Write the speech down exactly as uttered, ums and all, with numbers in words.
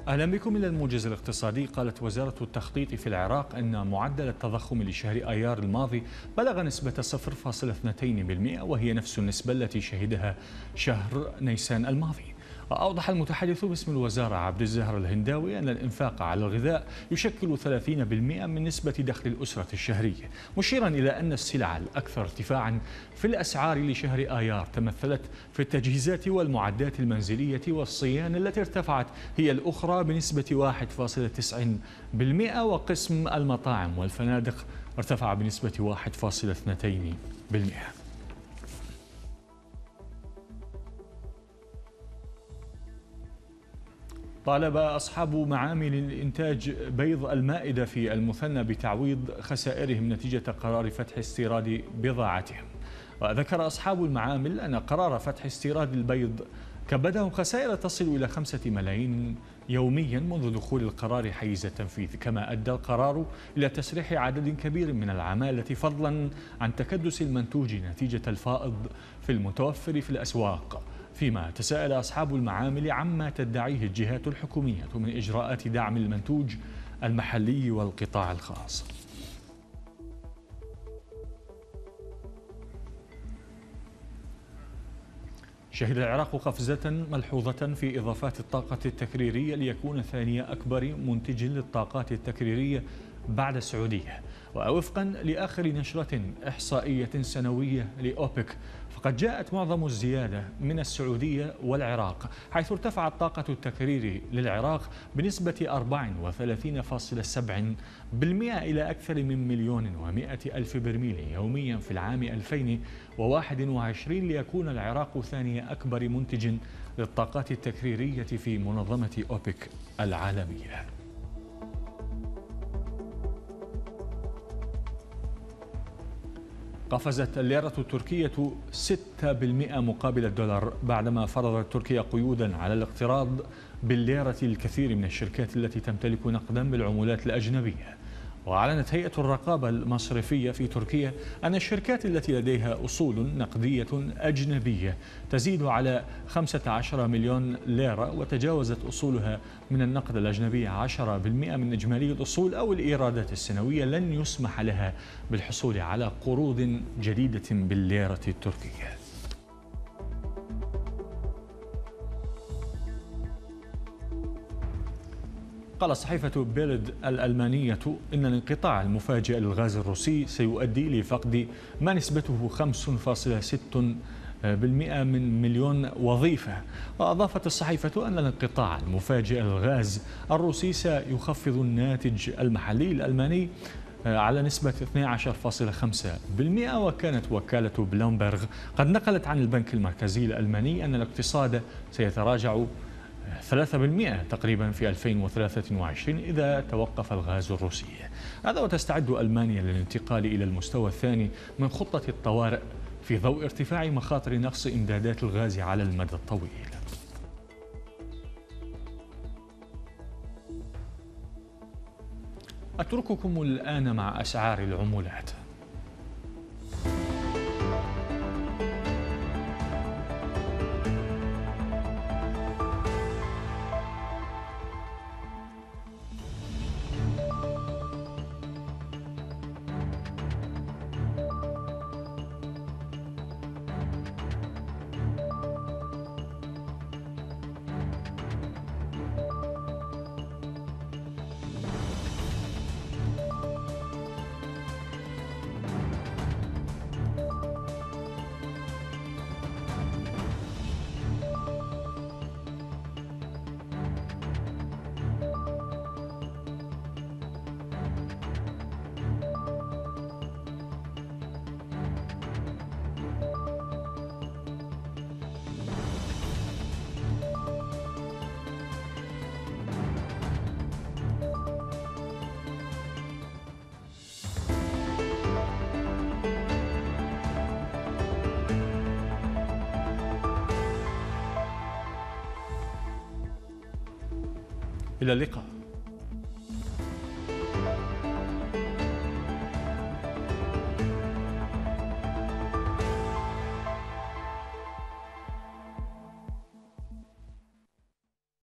أهلا بكم إلى الموجز الاقتصادي. قالت وزارة التخطيط في العراق أن معدل التضخم لشهر أيار الماضي بلغ نسبة صفر فاصلة اثنين بالمئة وهي نفس النسبة التي شهدها شهر نيسان الماضي. وأوضح المتحدث باسم الوزارة عبد الزهر الهنداوي أن الإنفاق على الغذاء يشكل ثلاثين بالمئة من نسبة دخل الأسرة الشهرية، مشيرا إلى أن السلع الأكثر ارتفاعا في الأسعار لشهر آيار تمثلت في التجهيزات والمعدات المنزلية والصيانة التي ارتفعت هي الأخرى بنسبة واحد فاصلة تسعة بالمئة، وقسم المطاعم والفنادق ارتفع بنسبة واحد فاصلة اثنين بالمئة. طالب أصحاب معامل الإنتاج بيض المائدة في المثنى بتعويض خسائرهم نتيجة قرار فتح استيراد بضاعتهم. وذكر أصحاب المعامل أن قرار فتح استيراد البيض كبدهم خسائر تصل إلى خمسة ملايين يوميا منذ دخول القرار حيز التنفيذ، كما أدى القرار إلى تسريح عدد كبير من العمالة فضلا عن تكدس المنتوج نتيجة الفائض في المتوفر في الأسواق. فيما تساءل أصحاب المعامل عما تدعيه الجهات الحكومية من إجراءات دعم المنتوج المحلي والقطاع الخاص. شهد العراق قفزة ملحوظة في إضافات الطاقة التكريرية ليكون ثاني أكبر منتج للطاقات التكريرية بعد السعودية. ووفقا لآخر نشرة إحصائية سنوية لأوبك فقد جاءت معظم الزيادة من السعودية والعراق، حيث ارتفع الطاقة التكريري للعراق بنسبة أربعة وثلاثين فاصلة سبعة بالمئة إلى أكثر من مليون ومئة ألف برميل يوميا في العام ألفين وواحد وعشرين، ليكون العراق ثاني أكبر منتج للطاقات التكريرية في منظمة أوبك العالمية. قفزت الليرة التركية ستة بالمئة مقابل الدولار بعدما فرضت تركيا قيودا على الاقتراض بالليرة الكثير من الشركات التي تمتلك نقدا بالعملات الأجنبية. وأعلنت هيئة الرقابة المصرفية في تركيا أن الشركات التي لديها أصول نقدية أجنبية تزيد على خمسة عشر مليون ليرة وتجاوزت أصولها من النقد الأجنبي عشرة بالمئة من إجمالي الأصول أو الإيرادات السنوية، لن يسمح لها بالحصول على قروض جديدة بالليرة التركية. قال صحيفة بيلد الألمانية إن الانقطاع المفاجئ للغاز الروسي سيؤدي لفقد ما نسبته خمسة فاصلة ستة بالمئة من مليون وظيفة. وأضافت الصحيفة أن الانقطاع المفاجئ للغاز الروسي سيخفض الناتج المحلي الألماني على نسبة اثني عشر فاصلة خمسة بالمئة. وكانت وكالة بلومبرغ قد نقلت عن البنك المركزي الألماني أن الاقتصاد سيتراجع ثلاثة بالمئة تقريبا في ألفين وثلاثة وعشرين إذا توقف الغاز الروسي. هذا وتستعد ألمانيا للانتقال إلى المستوى الثاني من خطة الطوارئ في ضوء ارتفاع مخاطر نقص إمدادات الغاز على المدى الطويل. أترككم الآن مع أسعار العملات. إلى اللقاء.